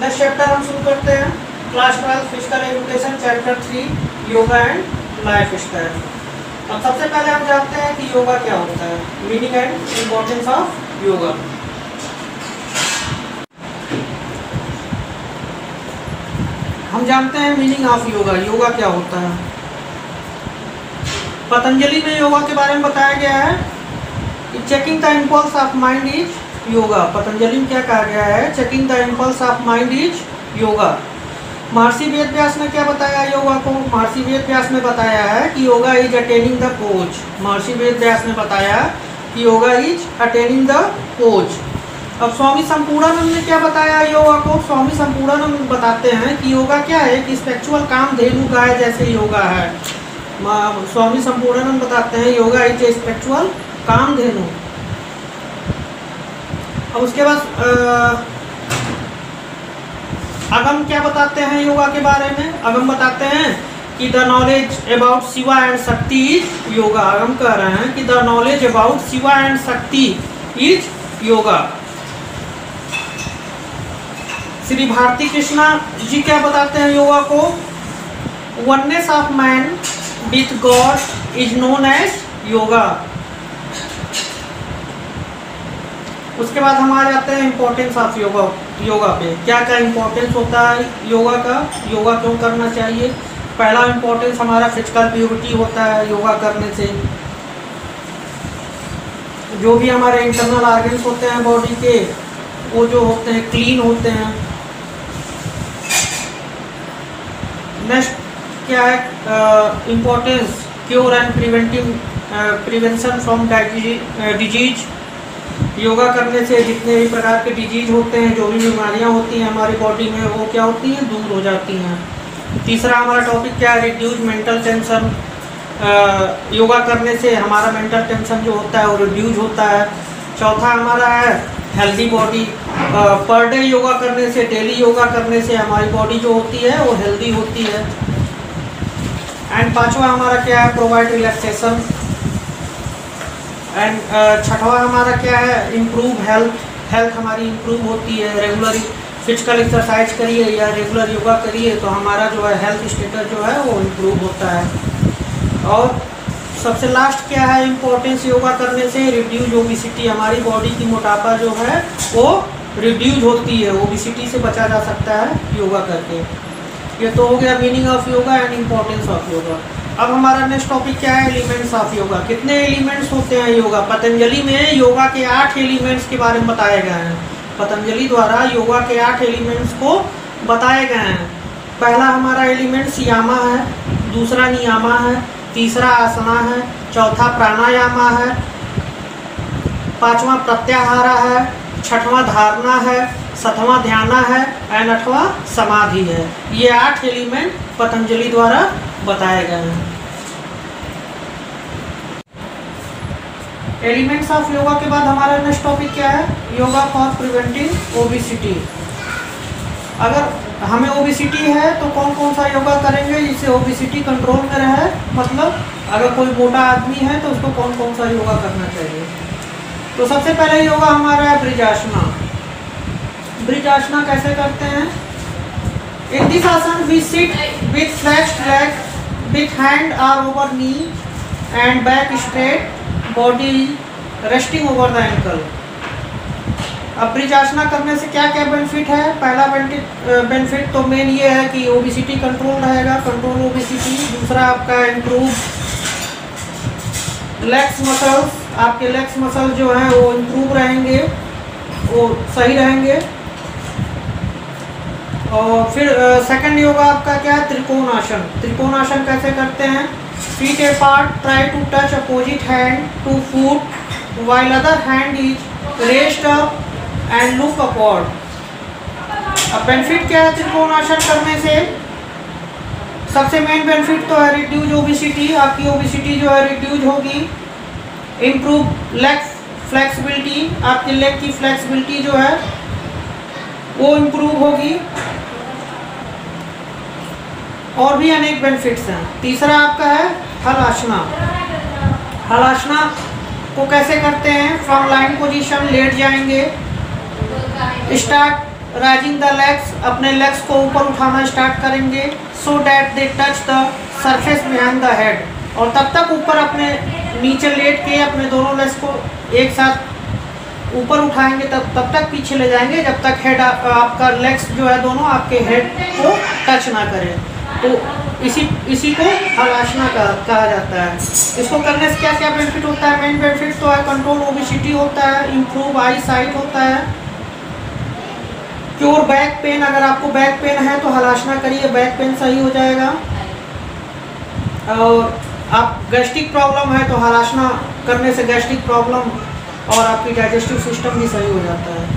Next chapter हम शुरू करते हैं। Class 12 physical education chapter 3 yoga and lifestyle. अब सबसे पहले हम जानते हैं कि योगा क्या होता है, meaning and importance of yoga. हम जानते हैं मीनिंग ऑफ योगा, योगा क्या होता है। पतंजलि में योगा के बारे में बताया गया है कि checking the impulse of mind is yoga. Patanjali में क्या कहा गया है, checking the impulse of mind is yoga. Maharshi Ved Vyas ने क्या बताया योगा को, महर्षि वेद व्यास ने बताया है कि yoga is attaining the pose. Maharshi Ved Vyas ने बताया कि yoga is attaining the pose. अब स्वामी संपूर्णानंद ने क्या बताया योगा को, स्वामी संपूर्णानंद बताते हैं कि योगा क्या है कि स्पिरिचुअल कामधेनु गाय जैसे योगा है। स्वामी संपूर्णानंद बताते हैं yoga is a spiritual Kamadhenu. अब उसके बाद अगम क्या बताते हैं योगा के बारे में, अगम बताते हैं कि the knowledge about Shiva and Shakti is yoga. Agam कह रहे हैं कि the knowledge about Shiva and Shakti is yoga. Shri Bharati Krishna ji क्या बताते हैं योगा को, oneness of man with God is known as yoga. उसके बाद हम आ जाते हैं इम्पोर्टेंस ऑफ योगा। योगा पे क्या क्या इम्पोर्टेंस होता है योगा का, योगा क्यों करना चाहिए। पहला इम्पोर्टेंस हमारा फिजिकल प्योरिटी होता है योगा करने से। जो भी हमारे इंटरनल ऑर्गन्स होते हैं बॉडी के वो जो होते हैं क्लीन होते हैं। नेक्स्ट क्या है importance, cure and prevention from disease. Yoga करने से जितने भी प्रकार के डिजीज होते हैं, जो भी बीमारियां होती हैं हमारी बॉडी में, वो क्या होती हैं, दूर हो जाती हैं। तीसरा हमारा टॉपिक क्या है, रिड्यूस मेंटल टेंशन। योगा करने से हमारा मेंटल टेंशन जो होता है वो रिड्यूस होता है। चौथा हमारा है healthy body. Per day yoga करने से, डेली योगा करने से हमारी बॉडी जो होती है वो हेल्दी होती है। एंड पांचवा हमारा क्या है, प्रोवाइड रिलैक्सेशन। एंड छठवा हमारा क्या है, इम्प्रूव हेल्थ। हेल्थ हमारी इम्प्रूव होती है। रेगुलर फिजिकल एक्सरसाइज करिए या रेगुलर योगा करिए तो हमारा जो है हेल्थ स्टेटस जो है वो इम्प्रूव होता है। और सबसे लास्ट क्या है इम्पोर्टेंस योगा करने से, रिड्यूज ओबिसिटी। हमारी बॉडी की मोटापा जो है वो रिड्यूज होती है, ओबिसिटी से बचा जा सकता है योगा करके। ये तो हो गया meaning of yoga and importance of yoga. अब हमारा नेक्स्ट टॉपिक क्या है, एलिमेंट्स ऑफ योगा। कितने एलिमेंट्स होते हैं योगा। पतंजलि में योगा के 8 एलिमेंट्स के बारे में बताए गए हैं। पतंजलि द्वारा योगा के 8 एलिमेंट्स को बताए गए हैं। पहला हमारा एलिमेंट्स यामा है, दूसरा नियामा है, तीसरा आसना है, चौथा प्राणायामा है, पांचवा प्रत्याहारा है, छठवां धारणा है, सातवां ध्याना है एंड 8वां समाधि है। ये 8 एलिमेंट पतंजलि द्वारा बताए गए हैं। एलिमेंट्स ऑफ योगा के बाद हमारा नेक्स्ट टॉपिक क्या है, योगा फॉर प्रिवेंटिंग ओबिसिटी। अगर हमें ओबिसिटी है तो कौन कौन सा योगा करेंगे जिससे ओबिसिटी कंट्रोल में रहे। मतलब अगर कोई मोटा आदमी है तो उसको कौन कौन सा योगा करना चाहिए। तो सबसे पहले योगा हमारा है ब्रिजासना। ब्रिजासना कैसे करते हैं, in this asana we sit with flexed leg with hand are over knee and back straight, body resting over the ankle। अब ब्रिजासना करने से क्या क्या बेनिफिट है। पहला बेनिफिट तो मेन ये है कि ओबिसिटी कंट्रोल रहेगा, कंट्रोल ओबिसिटी। दूसरा आपका इम्प्रूव लेग्स मसल्स, आपके लेग्स मसल जो हैं वो इम्प्रूव रहेंगे, वो सही रहेंगे। और फिर सेकंड योगा आपका क्या है, त्रिकोणासन। त्रिकोणासन कैसे करते हैं, feet apart, try to touch opposite hand to foot while other hand is raised up and look upward. अब बेनिफिट क्या है त्रिकोणासन करने से, सबसे मेन बेनिफिट तो है रिड्यूज ओबिसिटी। आपकी ओबिसिटी जो है रिड्यूज होगी। इम्प्रूव लेग फ्लेक्सिबिलिटी, आपके लेग की फ्लेक्सिबिलिटी जो है वो इम्प्रूव होगी। और भी अनेक बेनिफिट्स हैं। तीसरा आपका है हलासना। हलासना को कैसे करते हैं, फ्रॉम लाइन पोजीशन लेट जाएंगे, स्टार्ट राइजिंग द लेग्स, अपने लेग्स को ऊपर उठाना स्टार्ट करेंगे, so that they touch the surface behind the head, और तब तक ऊपर अपने नीचे लेट के अपने दोनों लेग्स को एक साथ ऊपर उठाएंगे, तब तक पीछे ले जाएंगे जब तक हेड आपका लेग्स जो है दोनों आपके हेड को टच ना करें। तो इसी को हलासना कहा जाता है। इसको करने से क्या क्या बेनिफिट होता है? मेन बेनिफिट तो है कंट्रोल ओबेसिटी होता है, इम्प्रूव आई साइट होता है, क्योर बैक पेन, अगर आपको बैक पेन है तो हलासना करिए, बैक पेन सही हो जाएगा। और आप गैस्ट्रिक प्रॉब्लम है तो हलासना करने से गैस्ट्रिक प्रॉब्लम और आपकी डाइजेस्टिव सिस्टम भी सही हो जाता है।